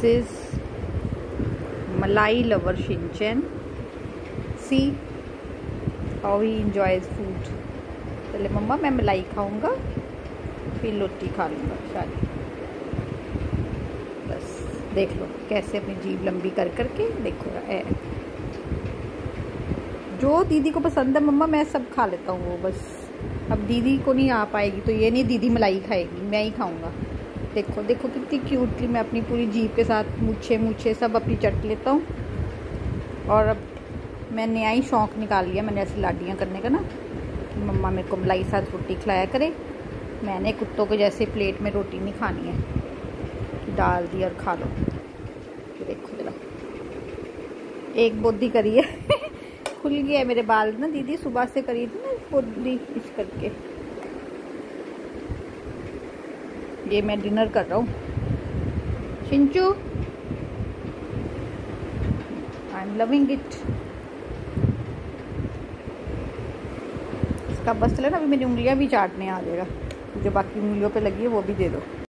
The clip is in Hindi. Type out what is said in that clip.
is Malai lover Shinchan. See how he enjoys food. पहले मम्मा मैं मलाई खाऊंगा फिर रोटी खा लूँगा शायद। बस देख लो कैसे अपनी जीभ लंबी कर करके देखो जो दीदी को पसंद है मम्मा मैं सब खा लेता हूँ वो। बस अब दीदी को नहीं आ पाएगी तो ये नहीं दीदी मलाई खाएगी, मैं ही खाऊंगा। देखो देखो कितनी क्यूटली मैं अपनी पूरी जीभ के साथ मूछे सब अपनी चट लेता हूँ। और अब मैं नया ही शौक़ निकाल लिया मैंने ऐसी लाडियाँ करने का ना कि मम्मा मेरे को मलाई साथ रोटी खिलाया करे। मैंने कुत्तों के जैसे प्लेट में रोटी नहीं खानी है, डाल दी और खा लो। देखो जरा एक बुद्धि करी है खुल गया है मेरे बाल ना, दीदी सुबह से करी थी ना बुद्धि इस करके। ये मैं डिनर कर रहा हूँ Shinchu, I am loving it. इसका बस चले ना, अभी मेरी उंगलियां भी चाटने आ जाएगा, जो बाकी उंगलियों पे लगी है वो भी दे दो।